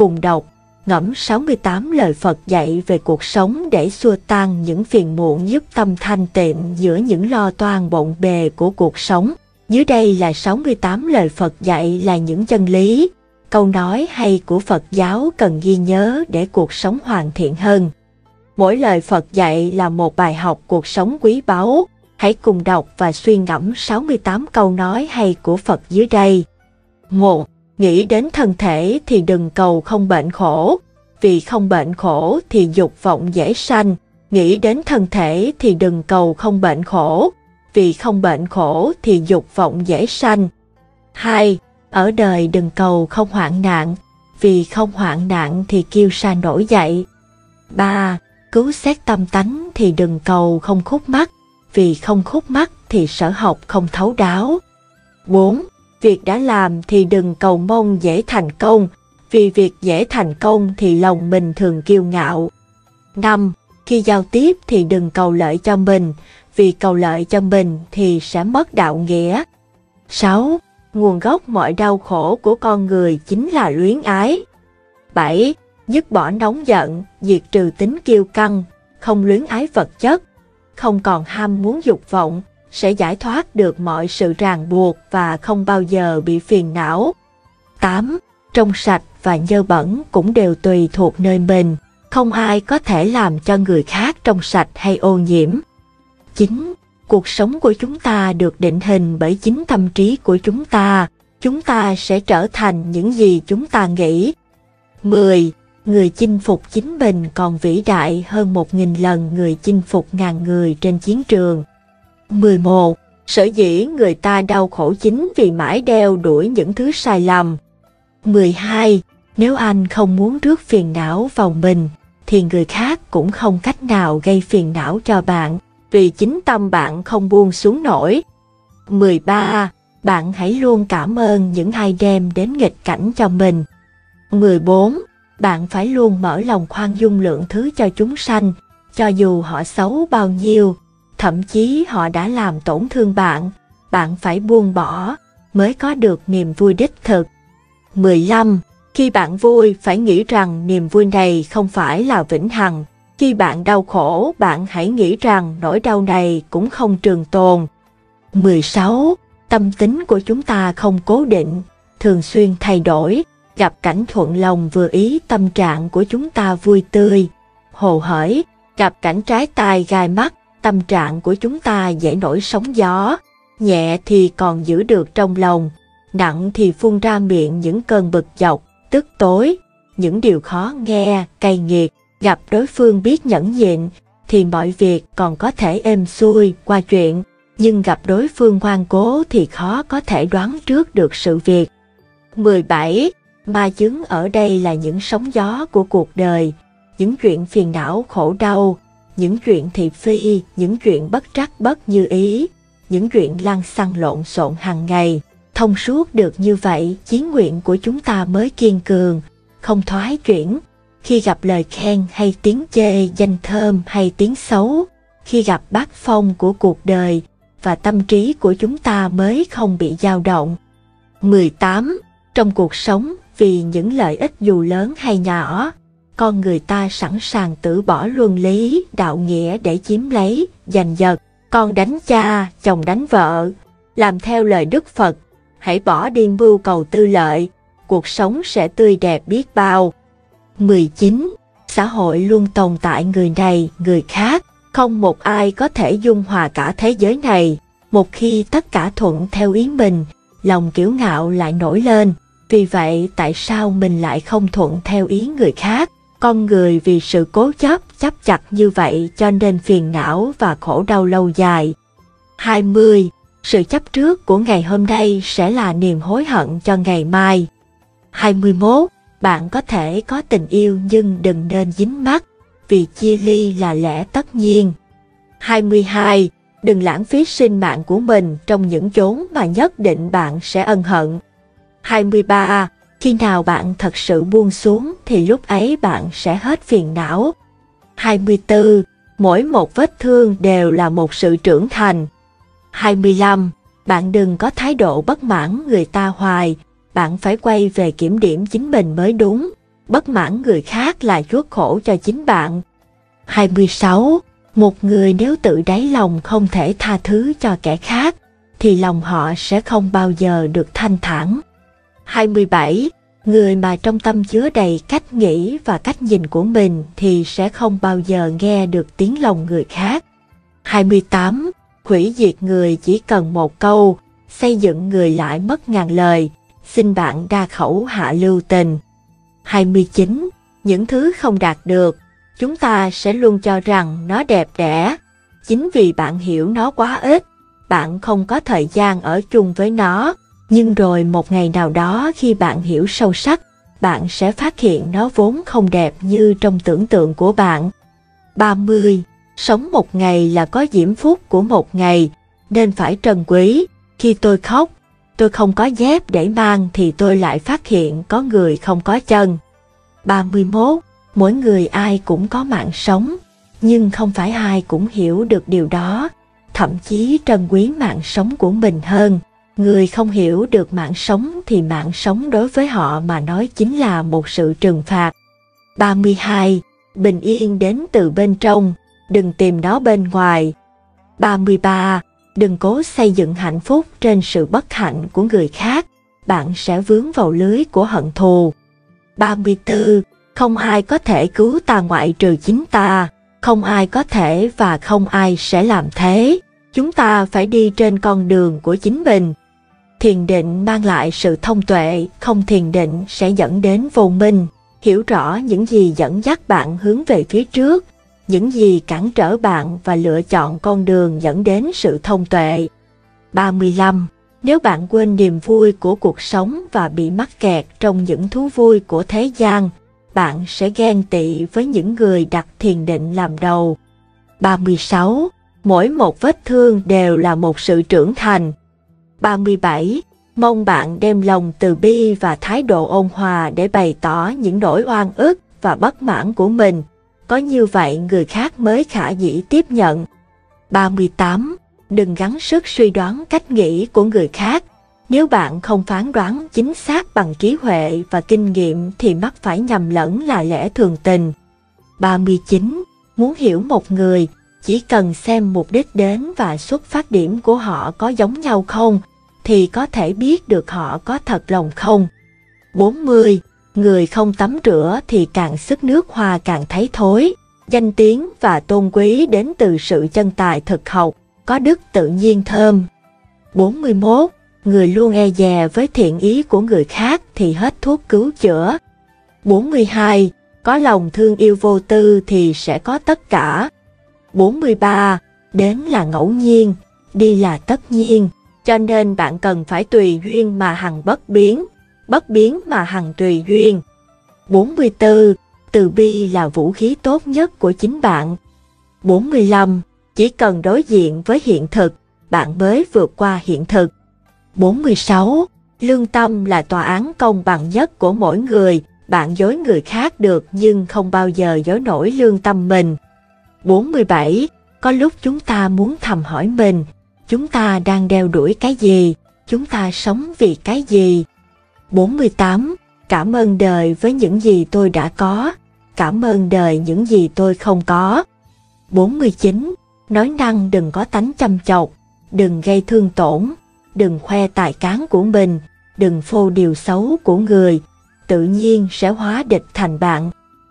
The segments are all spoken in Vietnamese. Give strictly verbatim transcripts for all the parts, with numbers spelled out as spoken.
cùng đọc, ngẫm sáu mươi tám lời Phật dạy về cuộc sống để xua tan những phiền muộn, giúp tâm thanh tịnh giữa những lo toan bộn bề của cuộc sống. Dưới đây là sáu mươi tám lời Phật dạy là những chân lý, câu nói hay của Phật giáo cần ghi nhớ để cuộc sống hoàn thiện hơn. Mỗi lời Phật dạy là một bài học cuộc sống quý báu. Hãy cùng đọc và suy ngẫm sáu mươi tám câu nói hay của Phật dưới đây. một. Nghĩ đến thân thể thì đừng cầu không bệnh khổ, vì không bệnh khổ thì dục vọng dễ sanh. Nghĩ đến thân thể thì đừng cầu không bệnh khổ, vì không bệnh khổ thì dục vọng dễ sanh. hai. Ở đời đừng cầu không hoạn nạn, vì không hoạn nạn thì kiêu sa nổi dậy. ba. Cứu xét tâm tánh thì đừng cầu không khúc mắc, vì không khúc mắc thì sở học không thấu đáo. bốn. Việc đã làm thì đừng cầu mong dễ thành công, vì việc dễ thành công thì lòng mình thường kiêu ngạo. năm. Khi giao tiếp thì đừng cầu lợi cho mình, vì cầu lợi cho mình thì sẽ mất đạo nghĩa. sáu. Nguồn gốc mọi đau khổ của con người chính là luyến ái. bảy. Dứt bỏ nóng giận, diệt trừ tính kiêu căng, không luyến ái vật chất, không còn ham muốn dục vọng, sẽ giải thoát được mọi sự ràng buộc và không bao giờ bị phiền não. tám. Trong sạch và nhơ bẩn cũng đều tùy thuộc nơi mình, không ai có thể làm cho người khác trong sạch hay ô nhiễm. chín. Cuộc sống của chúng ta được định hình bởi chính tâm trí của chúng ta, chúng ta sẽ trở thành những gì chúng ta nghĩ. mười. Người chinh phục chính mình còn vĩ đại hơn một nghìn lần người chinh phục ngàn người trên chiến trường. mười một. Sở dĩ người ta đau khổ chính vì mãi đeo đuổi những thứ sai lầm. mười hai. Nếu anh không muốn rước phiền não vào mình, thì người khác cũng không cách nào gây phiền não cho bạn, vì chính tâm bạn không buông xuống nổi. mười ba. Bạn hãy luôn cảm ơn những ai đem đến nghịch cảnh cho mình. mười bốn. Bạn phải luôn mở lòng khoan dung lượng thứ cho chúng sanh, cho dù họ xấu bao nhiêu, thậm chí họ đã làm tổn thương bạn, bạn phải buông bỏ, mới có được niềm vui đích thực. mười lăm. Khi bạn vui, phải nghĩ rằng niềm vui này không phải là vĩnh hằng. Khi bạn đau khổ, bạn hãy nghĩ rằng nỗi đau này cũng không trường tồn. mười sáu. Tâm tính của chúng ta không cố định, thường xuyên thay đổi. Gặp cảnh thuận lòng vừa ý, tâm trạng của chúng ta vui tươi, hồ hởi. Gặp cảnh trái tai gai mắt, tâm trạng của chúng ta dễ nổi sóng gió. Nhẹ thì còn giữ được trong lòng, nặng thì phun ra miệng những cơn bực dọc, tức tối, những điều khó nghe, cay nghiệt. Gặp đối phương biết nhẫn nhịn, thì mọi việc còn có thể êm xuôi qua chuyện, nhưng gặp đối phương ngoan cố thì khó có thể đoán trước được sự việc. mười bảy. Ma chướng ở đây là những sóng gió của cuộc đời, những chuyện phiền não khổ đau, những chuyện thị phi, những chuyện bất trắc bất như ý, những chuyện lăng xăng lộn xộn hàng ngày. Thông suốt được như vậy, chí nguyện của chúng ta mới kiên cường, không thoái chuyển. Khi gặp lời khen hay tiếng chê, danh thơm hay tiếng xấu, khi gặp bát phong của cuộc đời, và tâm trí của chúng ta mới không bị dao động. mười tám. Trong cuộc sống, vì những lợi ích dù lớn hay nhỏ, con người ta sẵn sàng từ bỏ luân lý, đạo nghĩa để chiếm lấy, giành giật. Con đánh cha, chồng đánh vợ, làm theo lời Đức Phật, hãy bỏ đi mưu cầu tư lợi, cuộc sống sẽ tươi đẹp biết bao. mười chín. Xã hội luôn tồn tại người này, người khác, không một ai có thể dung hòa cả thế giới này. Một khi tất cả thuận theo ý mình, lòng kiêu ngạo lại nổi lên. Vì vậy, tại sao mình lại không thuận theo ý người khác? Con người vì sự cố chấp, chấp chặt như vậy cho nên phiền não và khổ đau lâu dài. hai mươi. Sự chấp trước của ngày hôm nay sẽ là niềm hối hận cho ngày mai. hai mươi mốt. Bạn có thể có tình yêu nhưng đừng nên dính mắc, vì chia ly là lẽ tất nhiên. hai mươi hai. Đừng lãng phí sinh mạng của mình trong những chốn mà nhất định bạn sẽ ân hận. hai mươi ba. Khi nào bạn thật sự buông xuống thì lúc ấy bạn sẽ hết phiền não. hai mươi tư. Mỗi một vết thương đều là một sự trưởng thành. hai mươi lăm. Bạn đừng có thái độ bất mãn người ta hoài, bạn phải quay về kiểm điểm chính mình mới đúng. bất mãn người khác là chuốc khổ cho chính bạn. hai mươi sáu. Một người nếu tự đáy lòng không thể tha thứ cho kẻ khác, thì lòng họ sẽ không bao giờ được thanh thản. hai mươi bảy. Người mà trong tâm chứa đầy cách nghĩ và cách nhìn của mình thì sẽ không bao giờ nghe được tiếng lòng người khác. hai mươi tám. Hủy diệt người chỉ cần một câu, xây dựng người lại mất ngàn lời, xin bạn đa khẩu hạ lưu tình. hai mươi chín. Những thứ không đạt được, chúng ta sẽ luôn cho rằng nó đẹp đẽ. Chính vì bạn hiểu nó quá ít, bạn không có thời gian ở chung với nó. Nhưng rồi một ngày nào đó khi bạn hiểu sâu sắc, bạn sẽ phát hiện nó vốn không đẹp như trong tưởng tượng của bạn. ba mươi. Sống một ngày là có diễm phúc của một ngày, nên phải trân quý. Khi tôi khóc, tôi không có dép để mang thì tôi lại phát hiện có người không có chân. ba mươi mốt. Mỗi người ai cũng có mạng sống, nhưng không phải ai cũng hiểu được điều đó, thậm chí trân quý mạng sống của mình hơn. Người không hiểu được mạng sống thì mạng sống đối với họ mà nói chính là một sự trừng phạt. ba mươi hai. Bình yên đến từ bên trong, đừng tìm nó bên ngoài. ba mươi ba. Đừng cố xây dựng hạnh phúc trên sự bất hạnh của người khác, bạn sẽ vướng vào lưới của hận thù. ba mươi tư. Không ai có thể cứu ta ngoại trừ chính ta, không ai có thể và không ai sẽ làm thế. Chúng ta phải đi trên con đường của chính mình. Thiền định mang lại sự thông tuệ, không thiền định sẽ dẫn đến vô minh. Hiểu rõ những gì dẫn dắt bạn hướng về phía trước, những gì cản trở bạn và lựa chọn con đường dẫn đến sự thông tuệ. ba mươi lăm. Nếu bạn quên niềm vui của cuộc sống và bị mắc kẹt trong những thú vui của thế gian, bạn sẽ ghen tị với những người đặt thiền định làm đầu. ba mươi sáu. Mỗi một vết thương đều là một sự trưởng thành. ba mươi bảy. Mong bạn đem lòng từ bi và thái độ ôn hòa để bày tỏ những nỗi oan ức và bất mãn của mình. Có như vậy người khác mới khả dĩ tiếp nhận. ba mươi tám. Đừng gắng sức suy đoán cách nghĩ của người khác. Nếu bạn không phán đoán chính xác bằng trí huệ và kinh nghiệm thì mắc phải nhầm lẫn là lẽ thường tình. ba mươi chín. Muốn hiểu một người, chỉ cần xem mục đích đến và xuất phát điểm của họ có giống nhau không, thì có thể biết được họ có thật lòng không. bốn mươi. Người không tắm rửa thì càng sức nước hoa càng thấy thối. Danh tiếng và tôn quý đến từ sự chân tài thực học, có đức tự nhiên thơm. bốn mươi mốt. Người luôn e dè với thiện ý của người khác thì hết thuốc cứu chữa. bốn mươi hai. Có lòng thương yêu vô tư thì sẽ có tất cả. bốn mươi ba. Đến là ngẫu nhiên, đi là tất nhiên, cho nên bạn cần phải tùy duyên mà hằng bất biến, bất biến mà hằng tùy duyên. bốn mươi tư. Từ bi là vũ khí tốt nhất của chính bạn. bốn mươi lăm. Chỉ cần đối diện với hiện thực, bạn mới vượt qua hiện thực. bốn mươi sáu. Lương tâm là tòa án công bằng nhất của mỗi người, bạn dối người khác được nhưng không bao giờ dối nổi lương tâm mình. bốn mươi bảy. Có lúc chúng ta muốn thầm hỏi mình, chúng ta đang đeo đuổi cái gì, chúng ta sống vì cái gì. bốn mươi tám. Cảm ơn đời với những gì tôi đã có, cảm ơn đời những gì tôi không có. bốn mươi chín. Nói năng đừng có tánh chăm chọc, đừng gây thương tổn, đừng khoe tài cán của mình, đừng phô điều xấu của người, tự nhiên sẽ hóa địch thành bạn.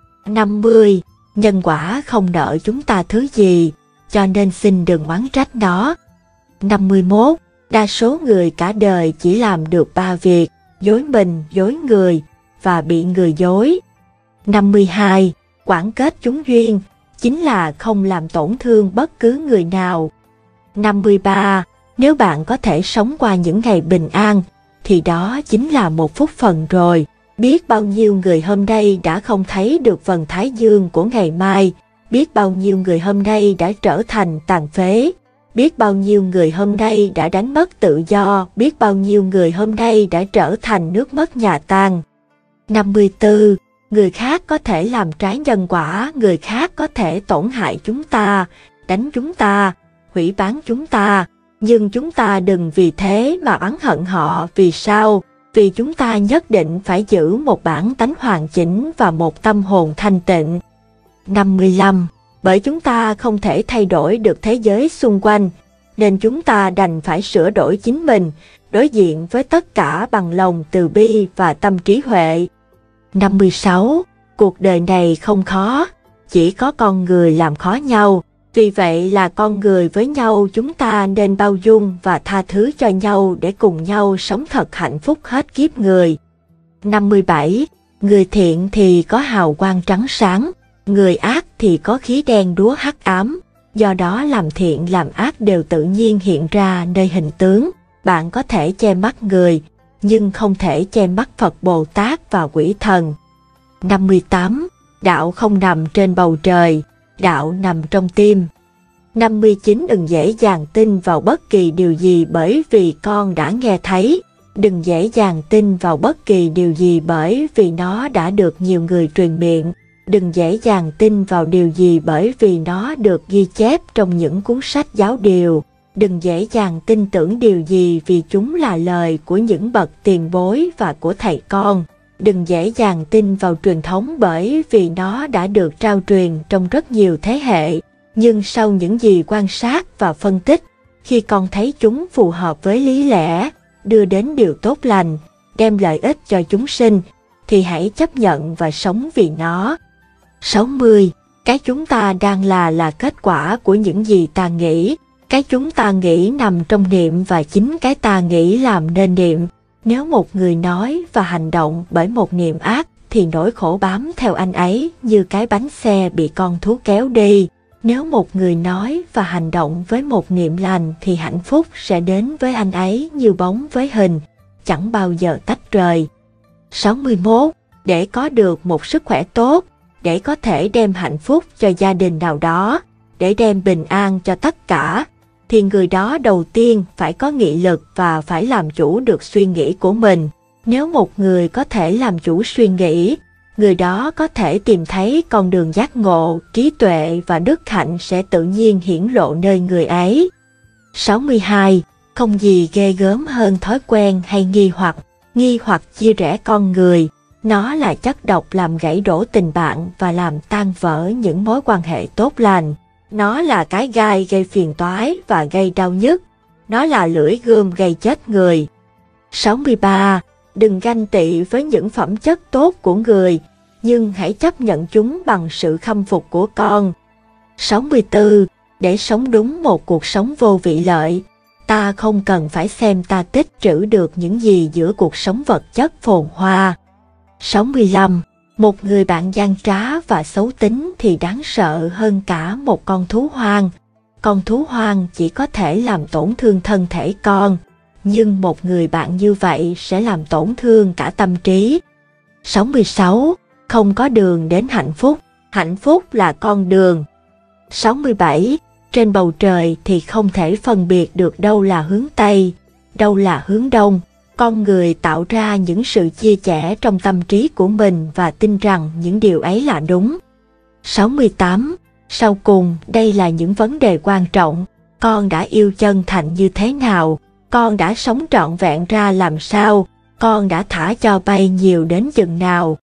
năm mươi. Nhân quả không nợ chúng ta thứ gì, cho nên xin đừng oán trách nó. năm mươi mốt. Đa số người cả đời chỉ làm được ba việc: dối mình, dối người và bị người dối. năm mươi hai. Quảng kết chúng duyên chính là không làm tổn thương bất cứ người nào. năm mươi ba. Nếu bạn có thể sống qua những ngày bình an, thì đó chính là một phúc phần rồi. Biết bao nhiêu người hôm nay đã không thấy được vầng thái dương của ngày mai, biết bao nhiêu người hôm nay đã trở thành tàn phế, biết bao nhiêu người hôm nay đã đánh mất tự do, biết bao nhiêu người hôm nay đã trở thành nước mất nhà tan. năm mươi tư. Người khác có thể làm trái nhân quả, người khác có thể tổn hại chúng ta, đánh chúng ta, hủy bán chúng ta, nhưng chúng ta đừng vì thế mà oán hận họ. Vì sao? vì chúng ta nhất định phải giữ một bản tánh hoàn chỉnh và một tâm hồn thanh tịnh. năm mươi lăm. Bởi chúng ta không thể thay đổi được thế giới xung quanh, nên chúng ta đành phải sửa đổi chính mình, đối diện với tất cả bằng lòng từ bi và tâm trí huệ. năm mươi sáu. Cuộc đời này không khó, chỉ có con người làm khó nhau. Vì vậy là con người với nhau chúng ta nên bao dung và tha thứ cho nhau để cùng nhau sống thật hạnh phúc hết kiếp người. năm mươi bảy. Người thiện thì có hào quang trắng sáng, người ác thì có khí đen đúa hắc ám. Do đó làm thiện làm ác đều tự nhiên hiện ra nơi hình tướng. Bạn có thể che mắt người, nhưng không thể che mắt Phật Bồ Tát và quỷ thần. năm mươi tám. Đạo không nằm trên bầu trời, đạo nằm trong tim. năm mươi chín. Đừng dễ dàng tin vào bất kỳ điều gì bởi vì con đã nghe thấy. Đừng dễ dàng tin vào bất kỳ điều gì bởi vì nó đã được nhiều người truyền miệng. Đừng dễ dàng tin vào điều gì bởi vì nó được ghi chép trong những cuốn sách giáo điều. Đừng dễ dàng tin tưởng điều gì vì chúng là lời của những bậc tiền bối và của thầy con. Đừng dễ dàng tin vào truyền thống bởi vì nó đã được trao truyền trong rất nhiều thế hệ. Nhưng sau những gì quan sát và phân tích, khi con thấy chúng phù hợp với lý lẽ, đưa đến điều tốt lành, đem lợi ích cho chúng sinh, thì hãy chấp nhận và sống vì nó. sáu mươi. Cái chúng ta đang là là kết quả của những gì ta nghĩ. Cái chúng ta nghĩ nằm trong niệm và chính cái ta nghĩ làm nên niệm. Nếu một người nói và hành động bởi một niệm ác, thì nỗi khổ bám theo anh ấy như cái bánh xe bị con thú kéo đi. Nếu một người nói và hành động với một niệm lành thì hạnh phúc sẽ đến với anh ấy như bóng với hình, chẳng bao giờ tách rời. sáu mươi mốt. Để có được một sức khỏe tốt, để có thể đem hạnh phúc cho gia đình nào đó, để đem bình an cho tất cả, thì người đó đầu tiên phải có nghị lực và phải làm chủ được suy nghĩ của mình. Nếu một người có thể làm chủ suy nghĩ, người đó có thể tìm thấy con đường giác ngộ, trí tuệ và đức hạnh sẽ tự nhiên hiển lộ nơi người ấy. sáu mươi hai. Không gì ghê gớm hơn thói quen hay nghi hoặc. Nghi hoặc chia rẽ con người. Nó là chất độc làm gãy đổ tình bạn và làm tan vỡ những mối quan hệ tốt lành. Nó là cái gai gây phiền toái và gây đau nhức. Nó là lưỡi gươm gây chết người. sáu mươi ba. Đừng ganh tị với những phẩm chất tốt của người, nhưng hãy chấp nhận chúng bằng sự khâm phục của con. sáu mươi tư. Để sống đúng một cuộc sống vô vị lợi, ta không cần phải xem ta tích trữ được những gì giữa cuộc sống vật chất phồn hoa. sáu mươi lăm. Một người bạn gian trá và xấu tính thì đáng sợ hơn cả một con thú hoang. Con thú hoang chỉ có thể làm tổn thương thân thể con, nhưng một người bạn như vậy sẽ làm tổn thương cả tâm trí. sáu mươi sáu. Không có đường đến hạnh phúc, hạnh phúc là con đường. sáu mươi bảy. Trên bầu trời thì không thể phân biệt được đâu là hướng Tây, đâu là hướng Đông. Con người tạo ra những sự chia sẻ trong tâm trí của mình và tin rằng những điều ấy là đúng. sáu mươi tám. Sau cùng, đây là những vấn đề quan trọng. Con đã yêu chân thành như thế nào? Con đã sống trọn vẹn ra làm sao? Con đã thả cho bay nhiều đến chừng nào?